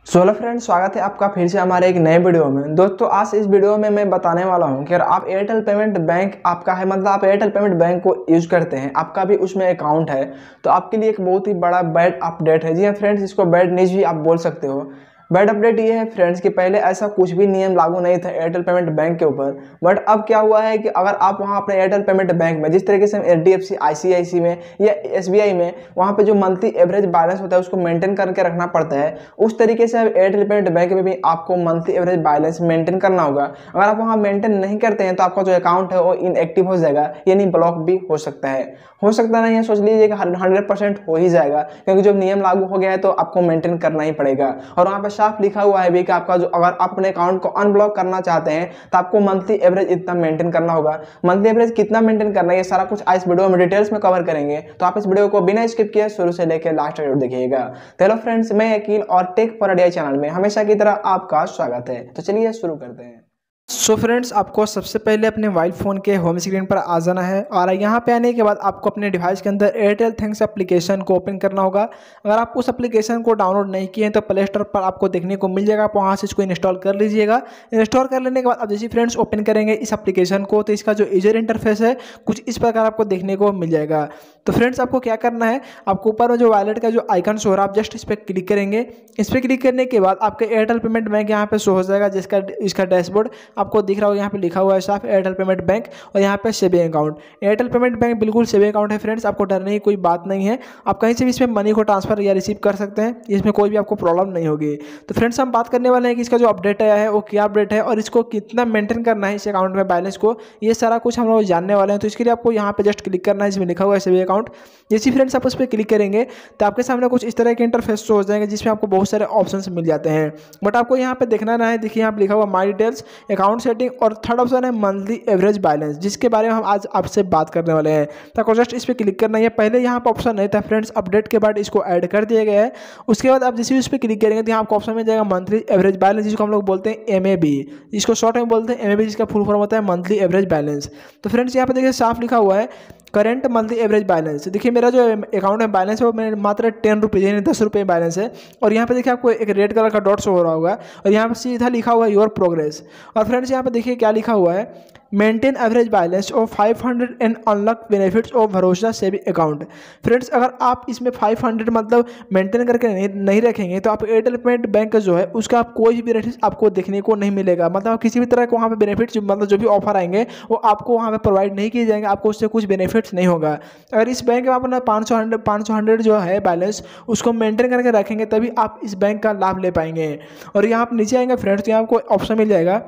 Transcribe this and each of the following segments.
Hello friends, स्वागत है आपका फिर से हमारे एक नए वीडियो में। दोस्तों, आज इस वीडियो में मैं बताने वाला हूं कि अगर आप एयरटेल पेमेंट बैंक आपका है, मतलब आप एयरटेल पेमेंट बैंक को यूज करते हैं, आपका भी उसमें अकाउंट है, तो आपके लिए एक बहुत ही बड़ा बैड अपडेट है। जी हाँ फ्रेंड्स, इसको बैड न्यूज भी आप बोल सकते हो। बैड अपडेट ये है फ्रेंड्स कि पहले ऐसा कुछ भी नियम लागू नहीं था एयरटेल पेमेंट बैंक के ऊपर, बट अब क्या हुआ है कि अगर आप वहाँ अपने एयरटेल पेमेंट बैंक में जिस तरीके से HDFC ICICI में या SBI में वहाँ पे जो मंथली एवरेज बैलेंस होता है उसको मेंटेन करके रखना पड़ता है, उस तरीके से अब एयरटेल पेमेंट बैंक में भी आपको मंथली एवरेज बैलेंस मेंटेन करना होगा। अगर आप वहाँ मेंटेन नहीं करते हैं तो आपका जो अकाउंट है वो इनएक्टिव हो जाएगा, यानी ब्लॉक भी हो सकता है। हो सकता नहीं है, सोच लीजिए कि 100% हो ही जाएगा, क्योंकि जब नियम लागू हो गया है तो आपको मेंटेन करना ही पड़ेगा। और वहाँ पे साफ लिखा हुआ है भी कि आपका जो अगर आप अपने अकाउंट को अनब्लॉक करना चाहते हैं तो आपको मंथली एवरेज इतना मेंटेन करना होगा। मंथली एवरेज कितना मेंटेन करना है ये सारा कुछ इस वीडियो में डिटेल्स में कवर करेंगे, तो आप इस वीडियो को बिना स्किप किए शुरू से लेकर लास्ट तक देखिएगा। तो हेलो फ्रेंड्स, मैं अकील और टेक फॉर इंडिया चैनल में हमेशा की तरह आपका स्वागत है। तो चलिए शुरू करते हैं। सो फ्रेंड्स, आपको सबसे पहले अपने मोबाइल फ़ोन के होम स्क्रीन पर आ जाना है और यहाँ पे आने के बाद आपको अपने डिवाइस के अंदर एयरटेल थैंक्स एप्लीकेशन को ओपन करना होगा। अगर आप उस एप्लीकेशन को डाउनलोड नहीं किए हैं तो प्ले स्टोर पर आपको देखने को मिल जाएगा, आप वहाँ से इसको इंस्टॉल कर लीजिएगा। इंस्टॉल कर लेने के बाद आप जैसे फ्रेंड्स ओपन करेंगे इस एप्लीकेशन को तो इसका जो यूजर इंटरफेस है कुछ इस प्रकार आपको देखने को मिल जाएगा। तो फ्रेंड्स, आपको क्या करना है, आपको ऊपर में जो वॉलेट का जो आइकन शो हो रहा है आप जस्ट इस पर क्लिक करेंगे। इस पर क्लिक करने के बाद आपके एयरटेल पेमेंट बैंक यहाँ पे शो हो जाएगा, जिसका इसका डैशबोर्ड आपको दिख रहा होगा। यहाँ पे लिखा हुआ है साफ एयरटेल पेमेंट बैंक और यहाँ पे saving account. Airtel payment bank बिल्कुल सेविंग अकाउंट है फ्रेंड्स, आपको डरने की कोई बात नहीं है। आप कहीं से भी इसमें मनी को ट्रांसफर या रिसीव कर सकते हैं, इसमें कोई भी आपको प्रॉब्लम नहीं होगी। तो फ्रेंड्स, हम बात करने वाले हैं कि इसका जो अपडेट आया है वो क्या अपडेट है और इसको कितना मेंटेन करना है इस अकाउंट में बैलेंस को, ये सारा कुछ हम लोग जानने वाले हैं। तो इसके लिए आपको यहाँ पे जस्ट क्लिक करना है, इसमें लिखा हुआ है सेविंग अकाउंट। जैसे फ्रेंड्स आप उस पर क्लिक करेंगे तो आपके सामने कुछ इस तरह के इंटरफेस हो जाएंगे जिसमें आपको बहुत सारे ऑप्शंस मिल जाते हैं, बट आपको यहाँ पे देखना ना है। देखिए यहाँ पे लिखा हुआ माई डिटेल्स, अकाउंट सेटिंग और थर्ड ऑप्शन है मंथली एवरेज बैलेंस, जिसके बारे में हम आज आपसे बात करने वाले हैं। तो आपको जस्ट इस पर क्लिक करना है। पहले यहाँ पर ऑप्शन नहीं था फ्रेंड्स, अपडेट के बाद इसको ऐड कर दिया गया है। उसके बाद आप जैसे भी उस पर क्लिक करेंगे तो यहाँ आपको ऑप्शन मिल जाएगा मंथली एवरेज बैलेंस, जिसको हम लोग बोलते हैं MAB, इसको शॉर्ट में बोलते हैं MAB, जिसका फुल फॉर्म होता है मंथली एवरेज बैलेंस। तो फ्रेंड्स यहाँ पे देखिए साफ लिखा हुआ है करेंट मंथली एवरेज बैलेंस। देखिए मेरा जो अकाउंट में बैलेंस है वो मेरे मात्र 10 रुपये यानी 10 रुपये बैलेंस है। और यहाँ पे देखिए आपको एक रेड कलर का डॉट शो हो रहा होगा और यहाँ पे सीधा लिखा हुआ है योर प्रोग्रेस। और फ्रेंड्स यहाँ पे देखिए क्या लिखा हुआ है, maintain average balance of 500 and unlock benefits of Bharosa saving account. Friends, अगर आप इसमें 500 मतलब मेंटेन करके नहीं रखेंगे तो आप एयरटेल पेमेंट बैंक का जो है उसका आप कोई भी बेनिफिट आपको देखने को नहीं मिलेगा। मतलब किसी भी तरह के वहाँ पे बेनिफिट्स मतलब जो भी ऑफर आएंगे वो आपको वहाँ पे प्रोवाइड नहीं किए जाएंगे, आपको उससे कुछ बेनिफिट्स नहीं होगा। अगर इस बैंक में आप अपना 500 जो है बैलेंस उसको मेंटेन करके रखेंगे तभी आप इस बैंक का लाभ ले पाएंगे। और यहाँ आप नीचे आएंगे फ्रेंड्स तो यहाँ आपको ऑप्शन मिल जाएगा,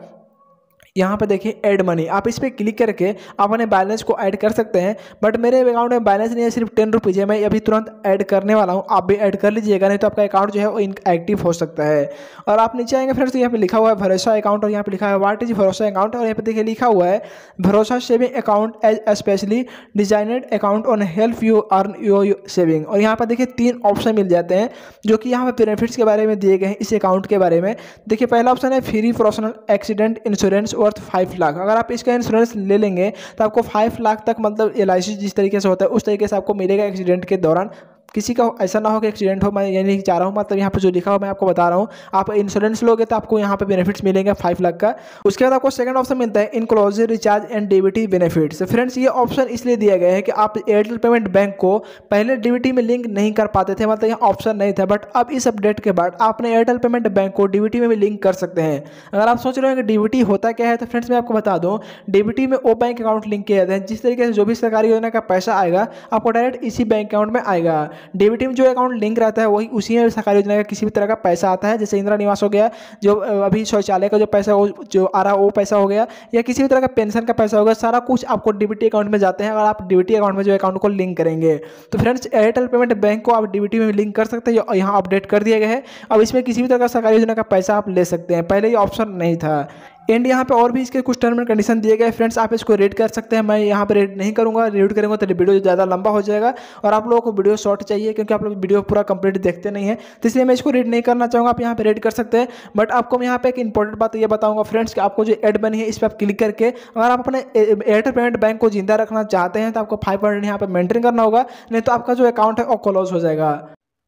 यहाँ पे देखिए ऐड मनी, आप इस पर क्लिक करके आप अपने बैलेंस को ऐड कर सकते हैं। बट मेरे अकाउंट में बैलेंस नहीं है, सिर्फ 10 रुपीज़ है, मैं अभी तुरंत ऐड करने वाला हूँ, आप भी ऐड कर लीजिएगा, नहीं तो आपका अकाउंट जो है वो इनएक्टिव हो सकता है। और आप नीचे आएंगे फ्रेंड्स तो यहाँ पे लिखा हुआ है भरोसा अकाउंट और यहाँ पे लिखा है व्हाट इज भरोसा अकाउंट, और यहाँ पे देखिए लिखा हुआ है Bharosa saving account is specially designed account on help you earn your saving. और यहाँ पर देखिए 3 ऑप्शन मिल जाते हैं जो कि यहाँ पे बेनिफिट्स के बारे में दिए गए हैं इस अकाउंट के बारे में। देखिए पहला ऑप्शन है free personal accident insurance worth 5 lakh. अगर आप इसका इंश्योरेंस ले लेंगे तो आपको 5 लाख तक मतलब LIC जिस तरीके से होता है उस तरीके से आपको मिलेगा एक्सीडेंट के दौरान। किसी का ऐसा ना हो कि एक्सीडेंट हो, मैं ये नहीं चाह रहा हूँ, मतलब यहाँ पे जो लिखा हो मैं आपको बता रहा हूँ। आप इंश्योरेंस लोगे तो आपको यहाँ पे बेनिफिट्स मिलेंगे 5 लाख का। उसके बाद आपको सेकंड ऑप्शन मिलता है inclusive recharge and DBT benefits. Friends, ये ऑप्शन इसलिए दिया गया है कि आप एयरटेल पेमेंट बैंक को पहले DBT में लिंक नहीं कर पाते थे, मतलब यहाँ ऑप्शन नहीं था, बट अब इस अपडेट के बाद आप अपने एयरटेल पेमेंट बैंक को DBT में भी लिंक कर सकते हैं। अगर आप सोच रहे हैं कि DBT होता क्या है तो फ्रेंड्स मैं आपको बता दूँ, DBT में वो बैंक अकाउंट लिंक किया जाता है जिस तरीके से जो भी सरकारी योजना का पैसा आएगा आपको डायरेक्ट इसी बैंक अकाउंट में आएगा। DBT में जो अकाउंट लिंक रहता है वही उसी में सरकारी योजना का किसी भी तरह का पैसा आता है, जैसे इंदिरा निवास हो गया, जो अभी शौचालय का जो पैसा जो आ रहा है वो पैसा हो गया, या किसी भी तरह का पेंशन का पैसा होगा, सारा कुछ आपको DBT अकाउंट में जाते हैं। अगर आप DBT अकाउंट में जो अकाउंट को लिंक करेंगे तो फ्रेंड्स एयरटेल पेमेंट बैंक को आप DBT में लिंक कर सकते हैं। यहाँ अपडेट कर दिया गया है, अब इसमें किसी भी तरह का सरकारी योजना का पैसा आप ले सकते हैं, पहले ये ऑप्शन नहीं था। एंड यहाँ पे और भी इसके कुछ टर्म एंड कंडीशन दिए गए फ्रेंड्स, आप इसको रेड कर सकते हैं। मैं यहाँ पे रेड नहीं करूँगा, रेड करेंगे तो वीडियो ज़्यादा लंबा हो जाएगा और आप लोगों को वीडियो शॉर्ट चाहिए क्योंकि आप लोग वीडियो पूरा कंप्लीट देखते नहीं है, तो इसलिए मैं इसको रेड नहीं करना चाहूँगा। आप यहाँ पे रेड कर सकते हैं, बट आपको मैं यहाँ पे एक इंपॉर्टेंट बात ये बताऊँगा फ्रेंड्स कि आपको जो ऐड बनी है इस पर आप क्लिक करके अगर आप अपने एयरटेल पेमेंट बैंक को जिंदा रखना चाहते हैं तो आपको 500 यहाँ पे मेंटेन करना होगा, नहीं तो आपका जो अकाउंट है वो क्लोज हो जाएगा।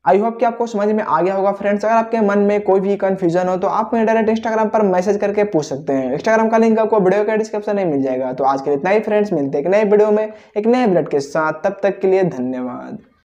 आई होप कि आपको समझ में आ गया होगा फ्रेंड्स। अगर आपके मन में कोई भी कंफ्यूजन हो तो आप मुझे डायरेक्ट इंस्टाग्राम पर मैसेज करके पूछ सकते हैं। इंस्टाग्राम का लिंक आपको वीडियो के डिस्क्रिप्शन में मिल जाएगा। तो आज के लिए इतना ही फ्रेंड्स, मिलते हैं एक नए वीडियो में एक नए अपडेट के साथ। तब तक के लिए धन्यवाद।